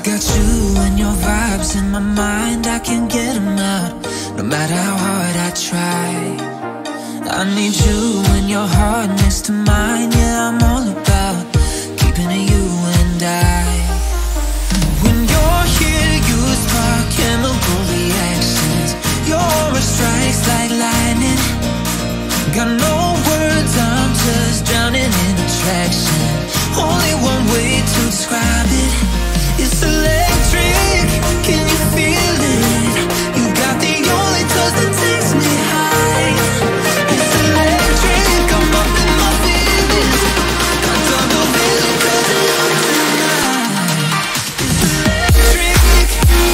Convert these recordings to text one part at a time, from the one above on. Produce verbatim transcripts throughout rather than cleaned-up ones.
got you and your vibes in my mind, I can't get them out, no matter how hard I try. I need you and your heart next to mine, yeah, I'm all about keeping it you and I. When you're here, you spark chemical reactions, your aura strikes like lightning. Got no words, I'm just drowning in attraction. Only one way to describe it, it's electric. Can you feel it? You got the only touch that takes me high. It's electric, I'm up in my feelings. Got double vision 'cause it looks tonight. It's electric.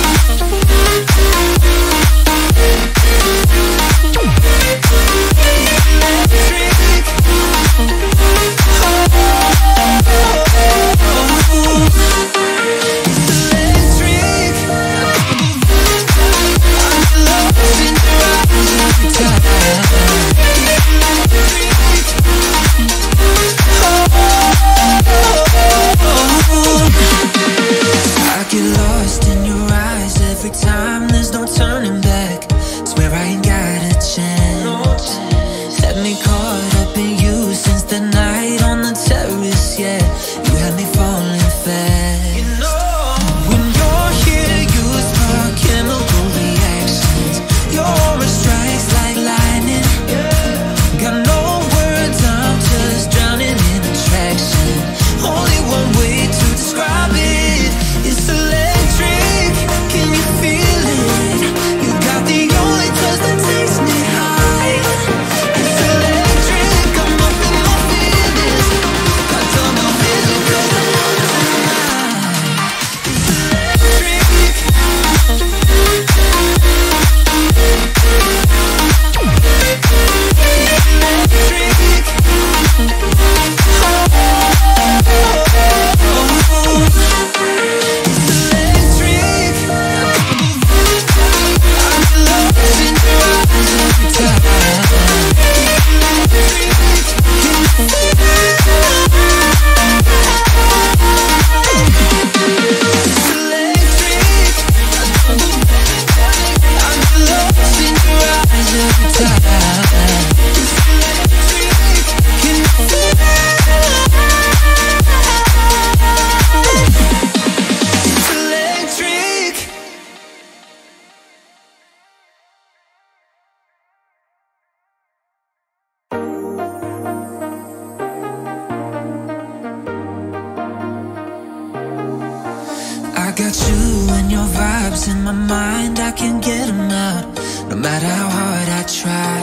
I got you and your vibes in my mind, I can't get them out, no matter how hard I try.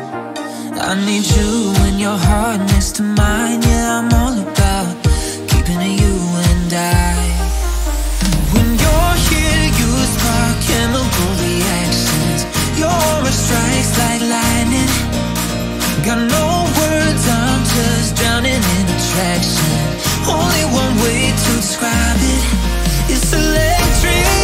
I need you and your heart next to mine, yeah, I'm all about keeping it you and I. When you're here, you spark chemical reactions, your aura strikes like lightning. Got no words, I'm just drowning in attraction. Only one way to describe it, it's electric.